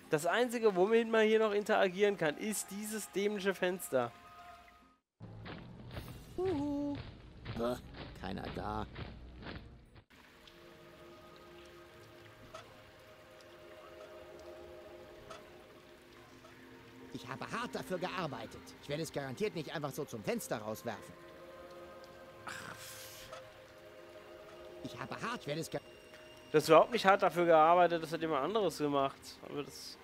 Das Einzige, womit man hier noch interagieren kann, ist dieses dämliche Fenster. Keiner da. Ich habe hart dafür gearbeitet. Ich werde es garantiert nicht einfach so zum Fenster rauswerfen. Ich habe hart, ich werde es... Du hast überhaupt nicht hart dafür gearbeitet, das hat jemand anderes gemacht. Aber das...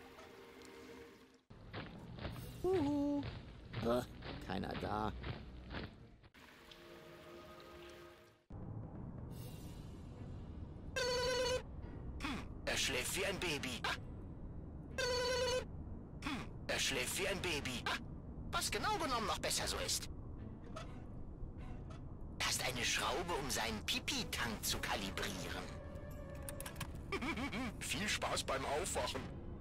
Keiner da. Er schläft wie ein Baby. Er schläft wie ein Baby. Was genau genommen noch besser so ist. Er ist eine Schraube, um seinen Pipi-Tank zu kalibrieren. Viel Spaß beim Aufwachen.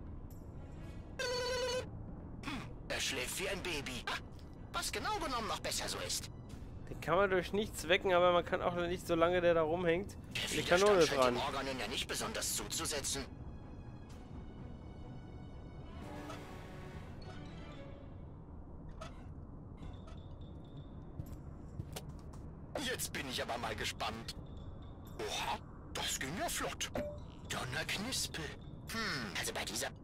Er schläft wie ein Baby. Was genau genommen noch besser so ist. Den kann man durch nichts wecken, aber man kann auch nicht, solange der da rumhängt, Der die Kanone Widerstand scheint dran. den Organen ja nicht besonders zuzusetzen. Jetzt bin ich aber mal gespannt. Oha, das ging ja flott. Donnerknispel. Also bei dieser...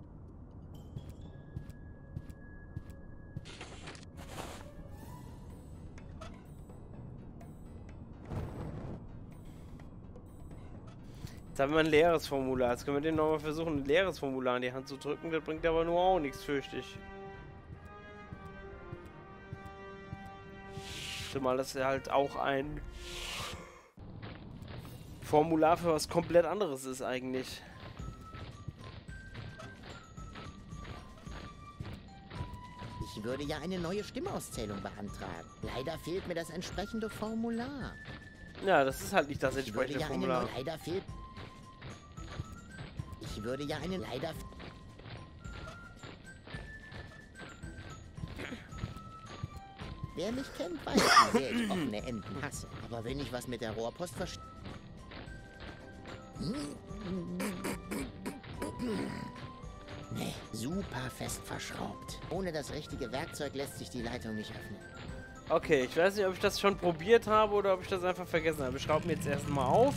Jetzt haben wir ein leeres Formular. Jetzt können wir den nochmal versuchen, ein leeres Formular in die Hand zu drücken. Das bringt aber nur auch nichts, fürchte ich. Zumal das ja halt auch ein Formular für was komplett anderes ist eigentlich. Ich würde ja eine neue Stimmauszählung beantragen. Leider fehlt mir das entsprechende Formular. Ja, das ist halt nicht das Ich würde entsprechende ja eine Formular. neue... Leider fehlt... Ich würde ja eine... Leider... Wer mich kennt, weiß, wie sehr ich offene Enden hasse. Aber wenn ich was mit der Rohrpost verstehe... Nee, super fest verschraubt. Ohne das richtige Werkzeug lässt sich die Leitung nicht öffnen. Okay, ich weiß nicht, ob ich das schon probiert habe oder ob ich das einfach vergessen habe. Wir schrauben jetzt erstmal auf.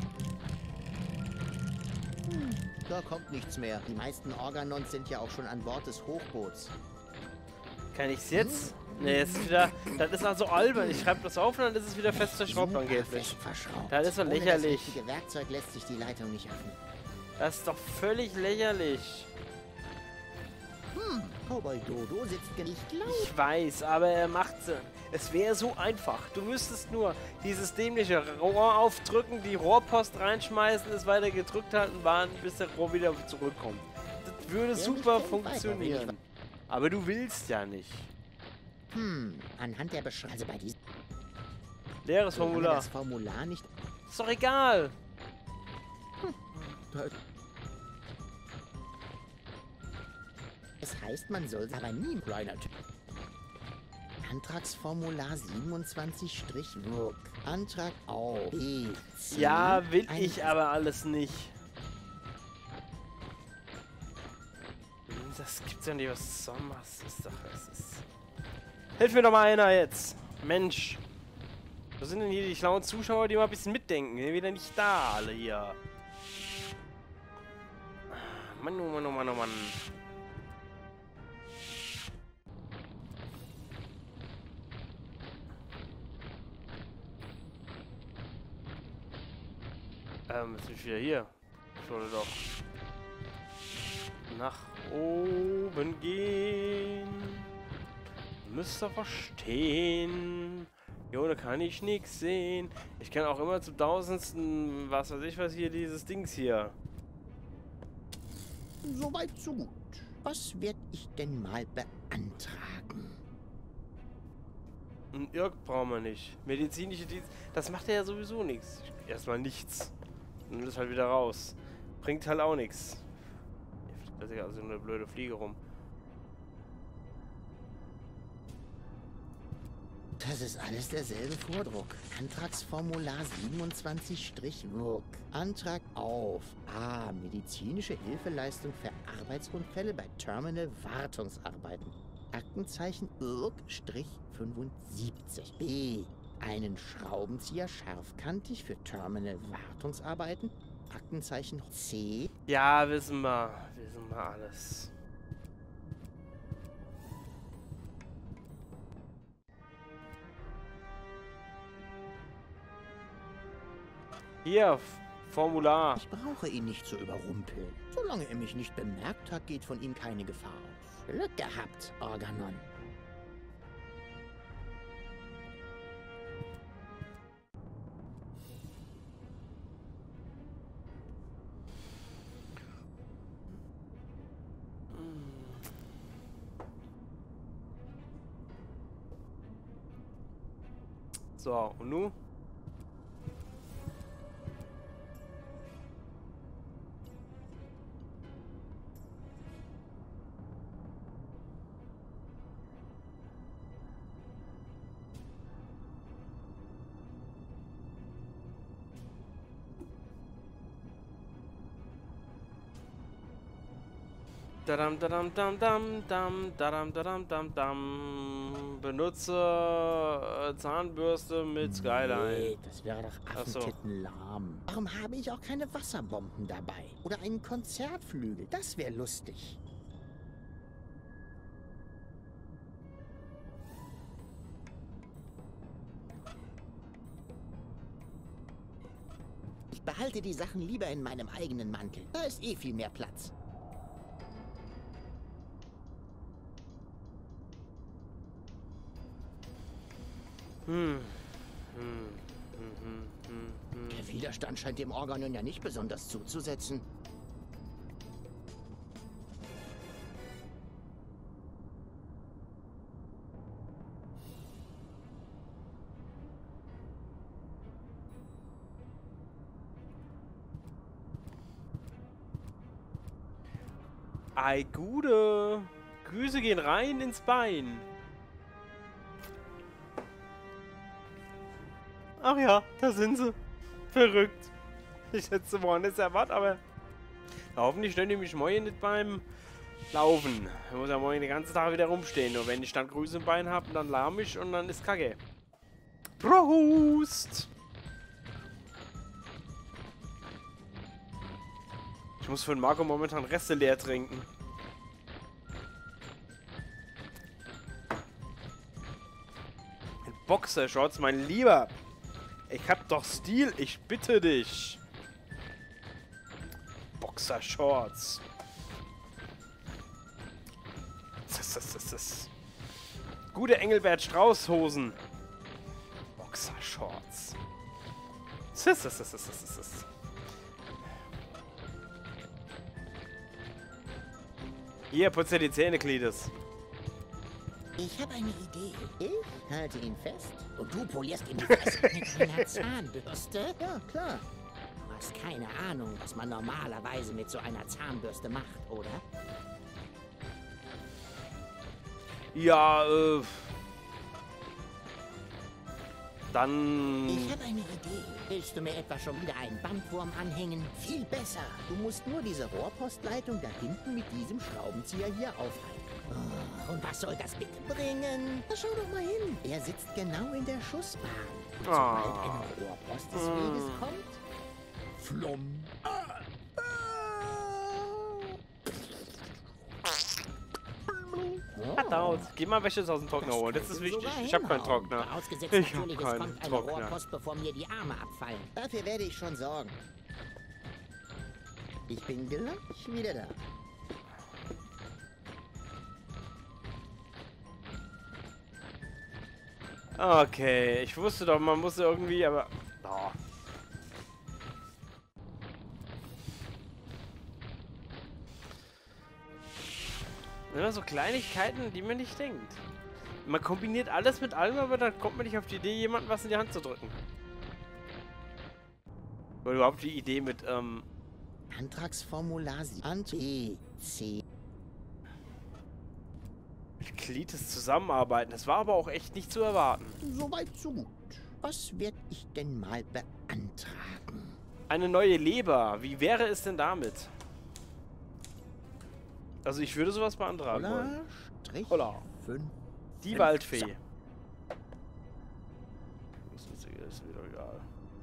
Da kommt nichts mehr. Die meisten Organons sind ja auch schon an Bord des Hochboots. Kann ich's jetzt? Ne, jetzt ist wieder... Das ist also albern. Ich schreibe das auf und dann ist es wieder fest verschraubt Super angeblich. fest verschraubt. Das ist doch Ohne lächerlich. das richtige Werkzeug lässt sich die Leitung nicht öffnen. Das ist doch völlig lächerlich. Cowboy Dodo sitzt nicht laut. Ich weiß, aber er macht's. Es wäre so einfach. Du müsstest nur dieses dämliche Rohr aufdrücken, die Rohrpost reinschmeißen, es weiter gedrückt halten, warten, bis der Rohr wieder zurückkommt. Das würde super funktionieren. Aber du willst ja nicht. Anhand der Beschreibung... Also bei diesem... Leeres Solange Formular. das Formular nicht... Ist doch egal. Es heißt, man soll aber nie... Kleiner Typ. Antragsformular 27-WUK. Antrag auf EC. Ja, will ich aber alles nicht. Das gibt's ja nicht, was Sommers ist doch. Es ist. Hilf mir doch mal einer jetzt. Mensch. Wo sind denn hier die schlauen Zuschauer, die mal ein bisschen mitdenken? Die sind wieder nicht da, alle hier. Mann, oh Mann, oh Mann, oh Mann. Jetzt bin ich wieder hier. Ich wollte doch nach oben gehen. Müsst ihr verstehen. Jo, da kann ich nichts sehen. Ich kann auch immer zum tausendsten, was weiß ich was hier, dieses Dings hier. Soweit so gut. Was werde ich denn mal beantragen? Ein Irk brauchen wir nicht. Medizinische Dienst, das macht ja sowieso nichts. Erstmal nichts. Dann ist halt wieder raus. Bringt halt auch nichts. Da ist ja also eine blöde Fliege rum. Das ist alles derselbe Vordruck. Antragsformular 27-WUK. Antrag auf A. Medizinische Hilfeleistung für Arbeitsunfälle bei Terminal-Wartungsarbeiten. Aktenzeichen IRK-75. B. Einen Schraubenzieher scharfkantig für Terminal-Wartungsarbeiten. Aktenzeichen C. Ja, wissen wir. Wissen wir alles. Hier, Formular. Ich brauche ihn nicht zu überrumpeln. Solange er mich nicht bemerkt hat, geht von ihm keine Gefahr aus. Glück gehabt, Organon. So, und nun? Dadam, dadam, dam, dam, dam, dadam, dadam, dam, dam. Benutze Zahnbürste mit Skyline. Nee, das wäre doch Ach so. affentittenlahm. Warum habe ich auch keine Wasserbomben dabei? Oder einen Konzertflügel? Das wäre lustig. Ich behalte die Sachen lieber in meinem eigenen Mantel. Da ist eh viel mehr Platz. Der Widerstand scheint dem Organon ja nicht besonders zuzusetzen. Ei, Gude. Grüße gehen rein ins Bein. Ach ja, da sind sie. Verrückt. Ich hätte sie woanders erwartet, aber hoffentlich stellen die mich morgen nicht beim Laufen. Ich muss ja morgen den ganzen Tag wieder rumstehen. Und wenn ich dann Grüße im Bein habe, dann lahm ich und dann ist Kacke. Prost! Ich muss für den Marco momentan Reste leer trinken. Ein Boxershorts, mein Lieber. Ich hab doch Stil, ich bitte dich. Boxershorts. Gute Engelbert Strauß Hosen. Boxershorts. Hier, putz dir die Zähne, Cletus. Ich habe eine Idee. Ich halte ihn fest und du polierst ihm die Fresse mit einer Zahnbürste. Ja, klar. Du hast keine Ahnung, was man normalerweise mit so einer Zahnbürste macht, oder? Ja, dann... Ich habe eine Idee. Willst du mir etwa schon wieder einen Bandwurm anhängen? Viel besser. Du musst nur diese Rohrpostleitung da hinten mit diesem Schraubenzieher hier aufhalten. Oh, und was soll das bitte bringen? Na, schau doch mal hin. Er sitzt genau in der Schussbahn. Und sobald eine Rohrpost des Weges kommt... Flumm. Verdammt. Geh mal Wäsche aus dem Trockner holen. Das ist wichtig. Ich habe keinen Trockner. Ausgesetzt Ich natürlich, hab es keinen kommt eine Trockner. Rohrpost, bevor mir die Arme abfallen. Dafür werde ich schon sorgen. Ich bin gleich wieder da. Okay, ich wusste doch, man muss irgendwie, aber... Oh. Immer so Kleinigkeiten, die man nicht denkt. Man kombiniert alles mit allem, aber dann kommt man nicht auf die Idee, jemandem was in die Hand zu drücken. Oder überhaupt die Idee mit, Antragsformular C. Kletis zusammenarbeiten. Das war aber auch echt nicht zu erwarten. Soweit so gut. Was werde ich denn mal beantragen? Eine neue Leber. Wie wäre es denn damit? Also ich würde sowas beantragen wollen. Holla. 5. Die Waldfee. So. Das ist wieder egal.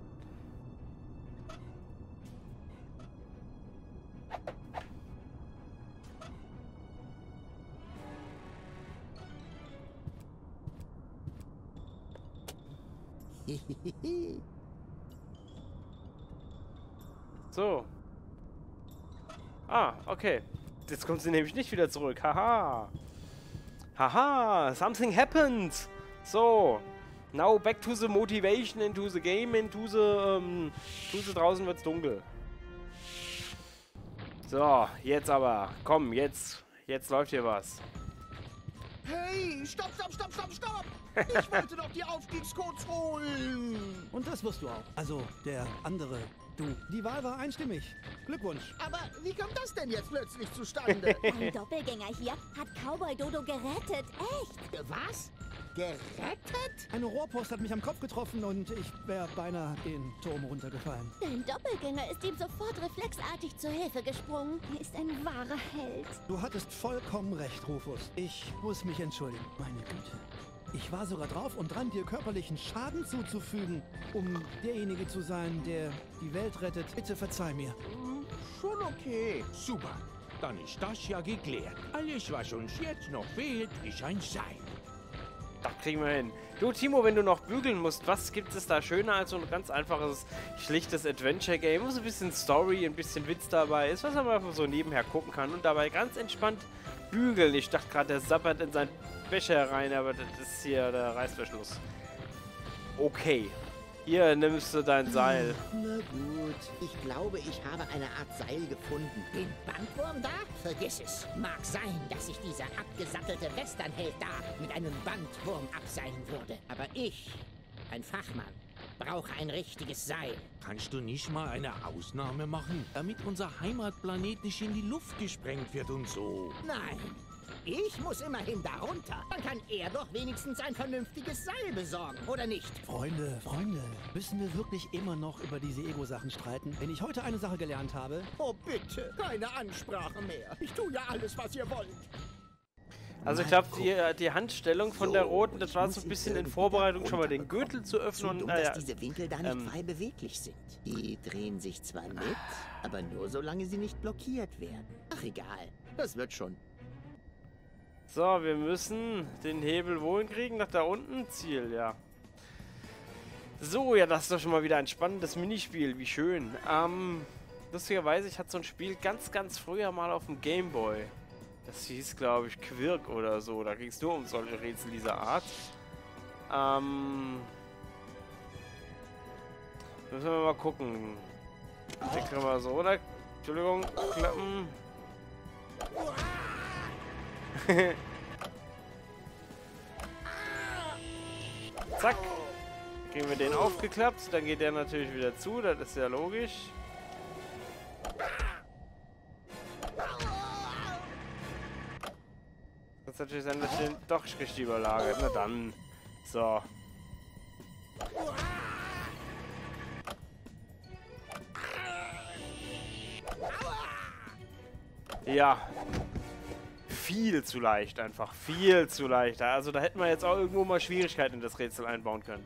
So. Ah, okay. Jetzt kommt sie nämlich nicht wieder zurück. Haha. Haha, something happened. So. Now back to the motivation, into the game, into the draußen wird's dunkel. So, jetzt aber. Komm, jetzt läuft hier was. Hey, stopp! Ich wollte doch die Aufstiegscodes holen! Und das wirst du auch. Also, der andere. Du. Die Wahl war einstimmig. Glückwunsch. Aber wie kommt das denn jetzt plötzlich zustande? Ein Doppelgänger hier hat Cowboy Dodo gerettet. Echt? Was? Gerettet? Eine Rohrpost hat mich am Kopf getroffen und ich wäre beinahe den Turm runtergefallen. Dein Doppelgänger ist ihm sofort reflexartig zur Hilfe gesprungen. Er ist ein wahrer Held. Du hattest vollkommen recht, Rufus. Ich muss mich entschuldigen. Meine Güte. Ich war sogar drauf und dran, dir körperlichen Schaden zuzufügen, um derjenige zu sein, der die Welt rettet. Bitte verzeih mir. Schon okay. Super, dann ist das ja geklärt. Alles, was uns jetzt noch fehlt, ist ein Seil. Das kriegen wir hin. Du, Timo, wenn du noch bügeln musst, was gibt es da schöner als so ein ganz einfaches, schlichtes Adventure-Game, wo so ein bisschen Story, ein bisschen Witz dabei ist, was man einfach so nebenher gucken kann und dabei ganz entspannt bügeln. Ich dachte gerade, der sappert in seinen Becher rein, aber das ist hier der Reißverschluss. Okay. Hier nimmst du dein Seil. Na gut, ich glaube, ich habe eine Art Seil gefunden. Den Bandwurm da? Vergiss es. Mag sein, dass sich dieser abgesattelte Westernheld da mit einem Bandwurm abseilen würde. Aber ich, ein Fachmann, brauche ein richtiges Seil. Kannst du nicht mal eine Ausnahme machen, damit unser Heimatplanet nicht in die Luft gesprengt wird und so? Nein, ich muss immerhin darunter. Dann kann er doch wenigstens ein vernünftiges Seil besorgen, oder nicht? Freunde, müssen wir wirklich immer noch über diese Ego-Sachen streiten? Wenn ich heute eine Sache gelernt habe... Oh bitte, keine Ansprache mehr. Ich tue ja alles, was ihr wollt. Also ich glaube, die Handstellung von der Roten, das war so ein bisschen in Vorbereitung, schon mal den Gürtel zu öffnen. Und, dass diese Winkel da nicht frei beweglich sind. Die drehen sich zwar mit, aber nur solange sie nicht blockiert werden. Ach egal, das wird schon. So, wir müssen den Hebel wohin kriegen? Nach da unten? Ziel, ja. So, ja, das ist doch schon mal wieder ein spannendes Minispiel. Wie schön. Lustigerweise, ich hatte so ein Spiel ganz früher mal auf dem Gameboy. Das hieß, glaube ich, Quirk oder so. Da ging es nur um solche Rätsel dieser Art. Müssen wir mal gucken. Den kriegen wir so, oder? Entschuldigung, klappen. Zack. Kriegen wir den aufgeklappt. Dann geht der natürlich wieder zu. Das ist ja logisch. Kann es natürlich sein, dass ich den doch richtig überlagert. Na dann. So. Ja. Viel zu leicht einfach. Viel zu leicht. Also da hätten wir jetzt auch irgendwo mal Schwierigkeiten in das Rätsel einbauen können.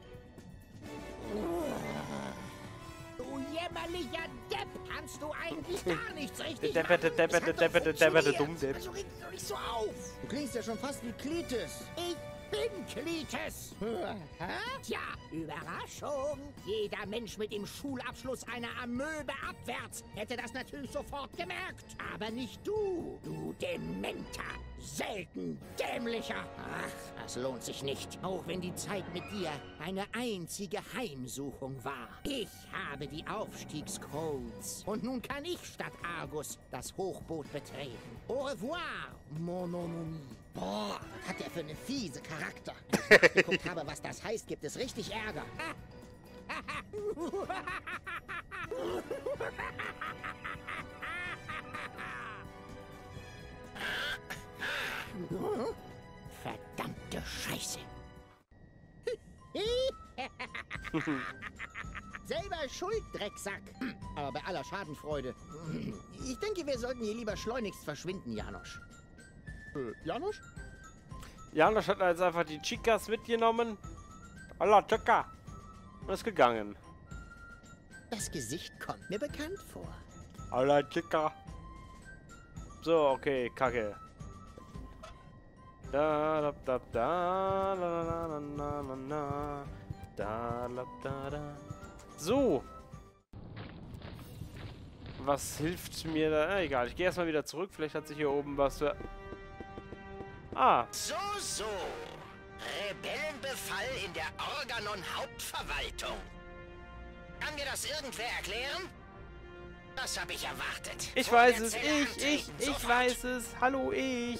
Du jämmerlicher Depp! Kannst du eigentlich gar nichts richtig Depperte, Dummdepp. Also reg dich doch nicht so auf. Du klingst ja schon fast wie Kletis. Ich bin Kletis! Tja, Überraschung! Jeder Mensch mit dem Schulabschluss einer Amöbe abwärts hätte das natürlich sofort gemerkt. Aber nicht du, du Dementer! Selten dämlicher! Ach, das lohnt sich nicht. Auch wenn die Zeit mit dir eine einzige Heimsuchung war. Ich habe die Aufstiegscodes. Und nun kann ich statt Argus das Hochboot betreten. Au revoir, mon ami. Boah, hat der für eine fiese Charakter. Als ich nachgeguckt habe, was das heißt, gibt es richtig Ärger. Selber schuld, Drecksack. Aber bei aller Schadenfreude. Ich denke, wir sollten hier lieber schleunigst verschwinden, Janosch. Janosch? Janosch hat jetzt einfach die Chicas mitgenommen. Allah, Chica. Und ist gegangen. Das Gesicht kommt mir bekannt vor. Allah, Chica. So, okay, Kacke. Da, da, da, da, la, la, la, la, la, da, la, da, da. So. Was hilft mir da? Egal, ich gehe erstmal wieder zurück. Vielleicht hat sich hier oben was für... Ah. So. Rebellenbefall in der Organon-Hauptverwaltung. Kann mir das irgendwer erklären? Das habe ich erwartet. Ich Vor weiß der es, Zelle ich antreten, sofort. weiß es. Hallo, ich.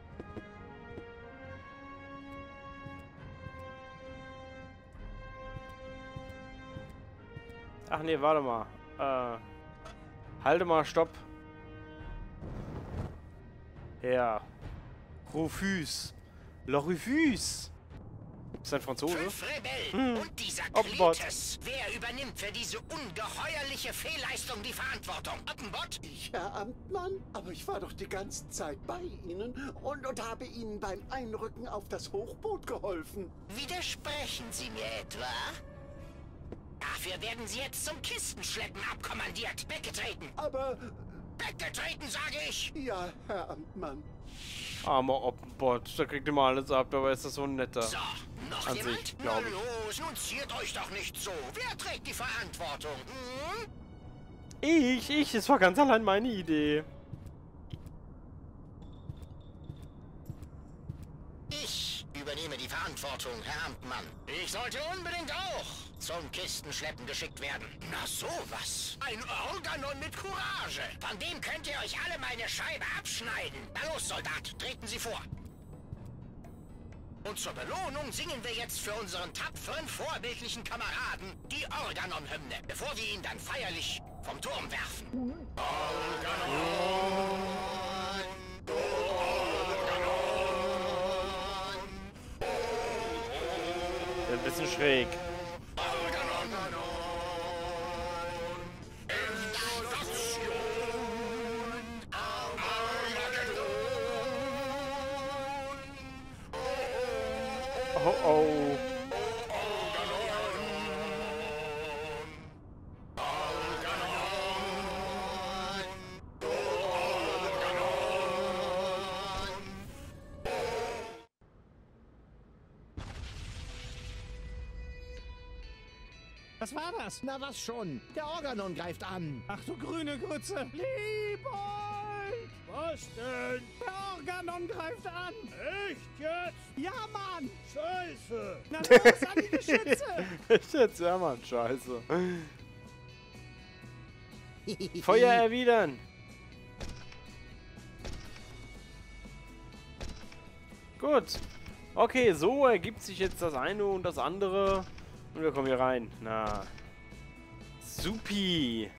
Ach nee, warte mal. Halte mal, stopp. Ja. Rufus. Le Rufus. Ist das ein Franzose? 5 Rebellen und dieser Oppenbot. Klites. Wer übernimmt für diese ungeheuerliche Fehlleistung die Verantwortung? Oppenbot? Ich, Herr Amtmann, aber ich war doch die ganze Zeit bei Ihnen und habe Ihnen beim Einrücken auf das Hochboot geholfen. Widersprechen Sie mir etwa? Dafür werden Sie jetzt zum Kistenschleppen abkommandiert. Weggetreten. Aber, Weggetreten, sage ich. ja, Herr Amtmann. Armer Oppenbot. Da kriegt immer alles ab, dabei ist das so ein netter. So, noch An jemand? sich, Na glaub ich. los, nun ziert euch doch nicht so. Wer trägt die Verantwortung? Hm? Ich. Es war ganz allein meine Idee. Ich übernehme die Verantwortung, Herr Amtmann. Ich sollte unbedingt auch zum Kistenschleppen geschickt werden. Na sowas. Ein Organon mit Courage. Von dem könnt ihr euch alle meine Scheibe abschneiden. Na los, Soldat, treten Sie vor. Und zur Belohnung singen wir jetzt für unseren tapferen, vorbildlichen Kameraden die Organon-Hymne, bevor wir ihn dann feierlich vom Turm werfen. Ein bisschen schräg. Oh oh. Was war das? Na was schon? Der Organon greift an. Ach du grüne Grütze. Liebold! Was denn? Der Organon greift an. Echt jetzt? Ja, Mann. Scheiße. Na los, an die Geschütze. Echt jetzt? Ja, Mann, scheiße. Feuer erwidern. Gut. Okay, so ergibt sich jetzt das eine und das andere. Und wir kommen hier rein. Na. Supi.